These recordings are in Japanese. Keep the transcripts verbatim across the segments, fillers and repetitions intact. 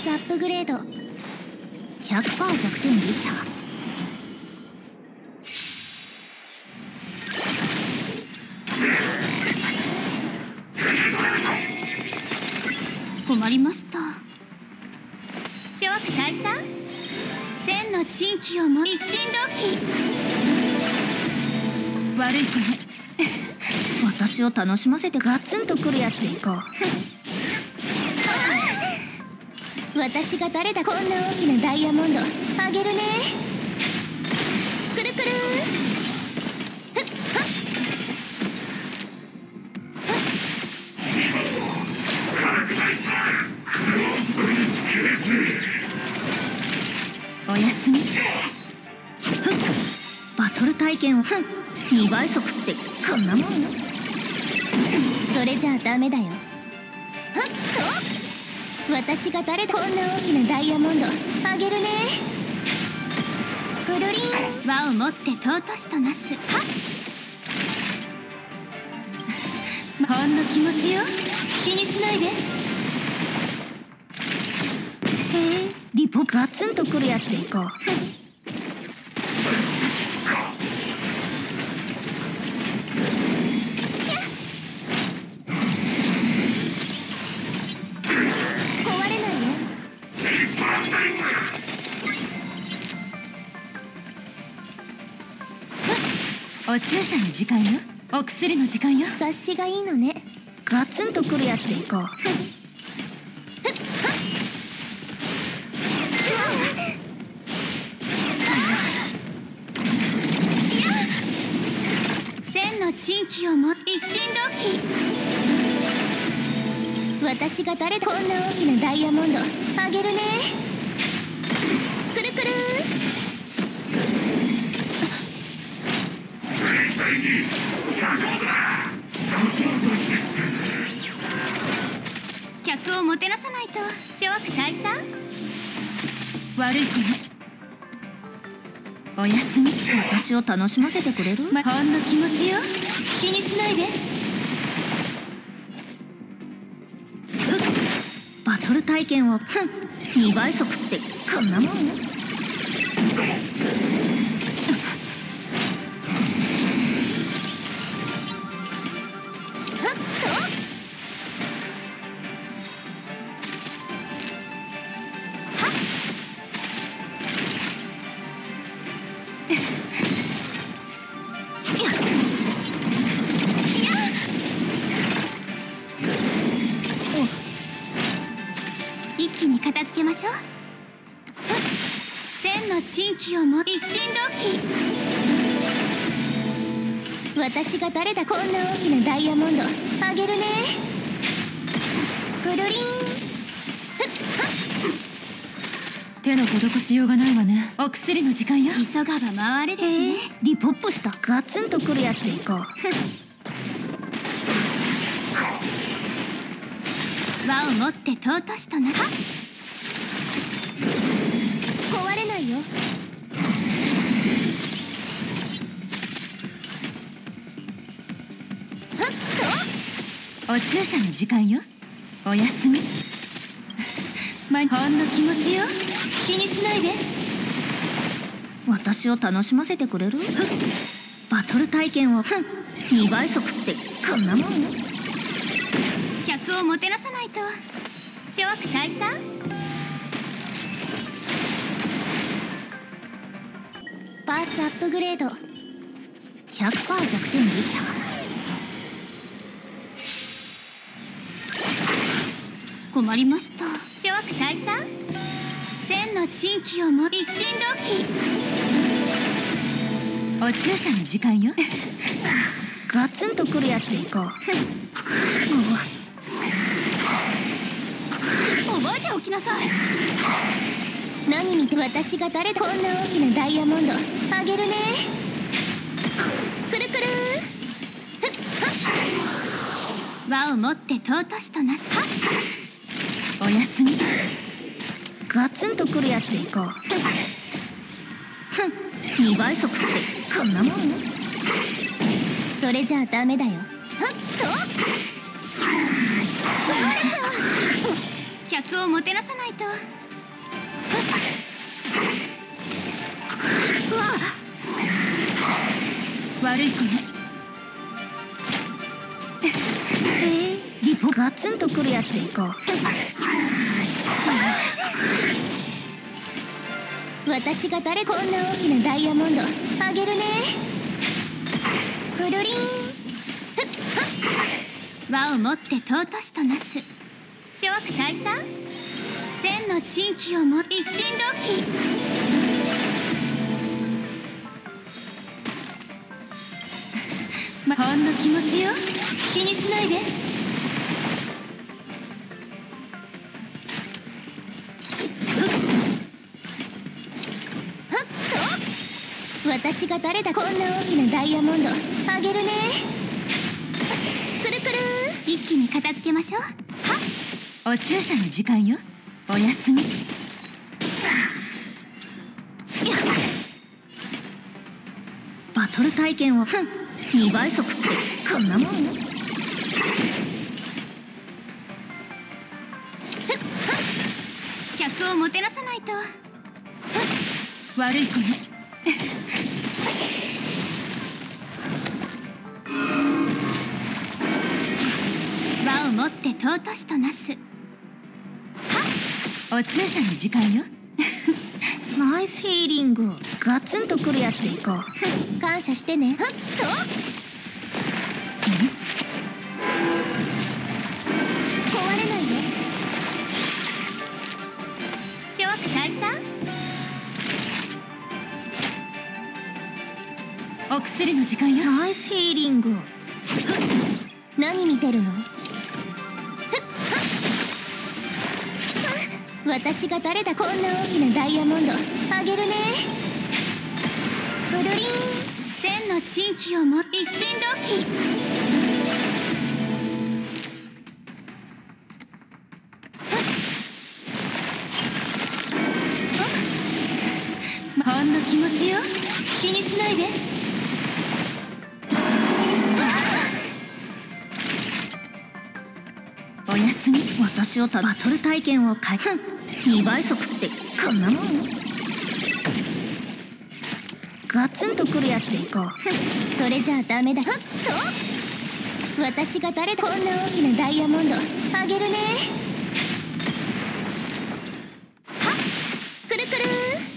ツアップグレード ひゃくパーセント 弱点撃破。困りました。諸悪退散、千の珍奇をも一心同期。悪い子ね私を楽しませてガツンとくるやつでいこう私が誰だ。こんな大きなダイヤモンドあげるね。くるくるふっはっおやすみ。バトル体験をにばい速ってこんなもん。それじゃあダメだよ。はっと私が誰だ。こんな大きなダイヤモンドあげるね。くるりん。輪を持って尊しとなす。はっほんの気持ちよ、気にしないで。へえ、リポガツンとくるやつでいこうお注射の時間よ。お薬の時間よ。察しがいいのね。ガツンとくるやつでいこう千の珍奇をも一心同期。私が誰だ。こんな大きなダイヤモンドあげるね。くるくる客をもてなさないと。諸悪退散、悪い子ね。おやすみ。私を楽しませてくれる、ま、ほんの気持ちよ、気にしないで。バトル体験をにばい速ってこんなもん。一気に片付けましょう。千の珍奇をも一心同期。私が誰だ。こんな大きなダイヤモンドあげるね。くるりんふっはっ。手の施しようがないわね。お薬の時間よ。急がば回れですね。リポップしたガツンとくるやつでいこう輪を持って尊しとな。はっ壊れないよ。はっとお注射の時間よ。おやすみま、ほんの気持ちよ、気にしないで。私を楽しませてくれるバトル体験をにばい速ってこんなもん。客をもてなさないと。諸悪退散、パーツアップグレード ひゃくパーセント 弱点撃破。困りました。諸悪退散、千の珍奇をも一心同期。お注射の時間よガツンとくるやつでいこう覚えておきなさい。何見て。私が誰だ。こんな大きなダイヤモンドあげるね。くるくるふっはっ輪を持って尊しとなす。はっおやすみ。ガツンとくるやつでいこうふんにばい速ってこんなもん。それじゃあダメだよ。はっと壊れちゃう客をもてなさないと。 と。 うわ悪い子ね。えー、リポガツンとくるやつでいこう。 私が誰こんな大きなダイヤモンドあげるね。くるりん。輪を持って尊しとなす諸悪退散。千の珍奇をも一心同期。 ま、ほんの気持ちよ。気にしないで。 私が誰だ。こんな大きなダイヤモンドあげるね。くるくる。一気に片付けましょう。はっ、お注射の時間よ。おやすみ。バトル体験をにばい速ってこんなもんよ。 客をもてなさないと。 悪い子ね。 輪を持って尊しとなす。 お注射の時間よ。ナイスヒーリング。ガツンとくるやつでいこう。 感謝してね。はっと壊れないね。諸悪退散。 お薬の時間よ。ナイスヒーリング。 何見てるの。私が誰だ。こんな大きなダイヤモンドあげるね。くるりん。千の珍奇をも一心同期。 ほんの気持ちよ。気にしないで。おやすみ。私をたバトル体験をかいにばい速ってこんなもんよ。ガツンとくるやつでいこう。 それじゃあダメだ。はっと私が誰だ。こんな大きなダイヤモンドあげるね。はっくるくる。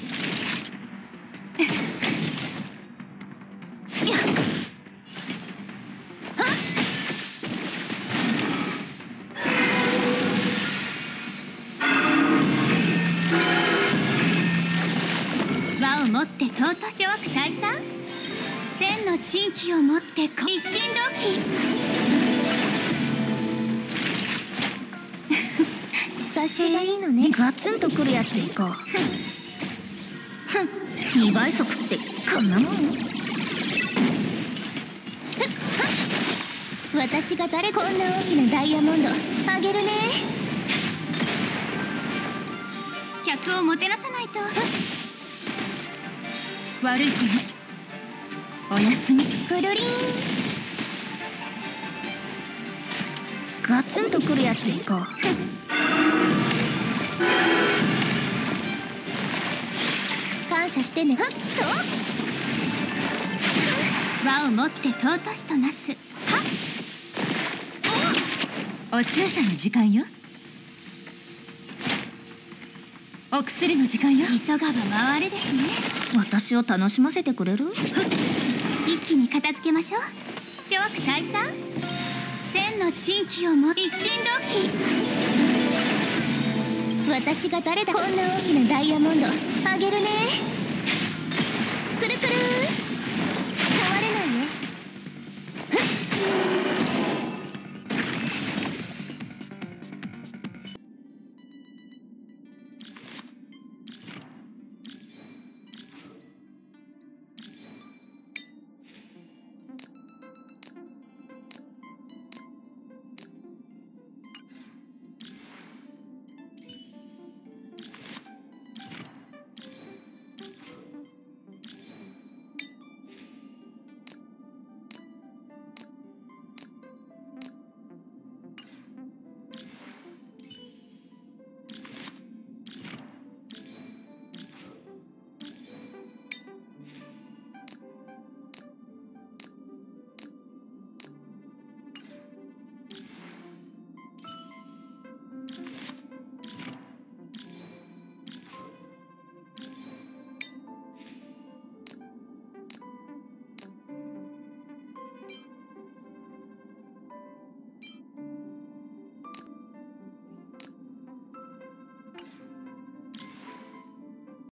輪を持って尊し悪退散。千の珍奇を持って一心同期。さすがいいのね。 ガツンとくるやつでいこう。にばい速ってこんなもんよ。 私が誰。こんな大きなダイヤモンドあげるね。客をもてなさないと。 悪い子ね。おやすみ。 くるりん。 ガツンとくるやつでいこう。 感謝してね。はっと輪を持って尊しとなす。はっお注射の時間よ。お薬の時間よ。 急がば回れですね。 私を楽しませてくれる。 一気に片付けましょう。諸悪退散。千の珍奇をも一心同期。私が誰だ。こんな大きなダイヤモンドあげるね。くるくる。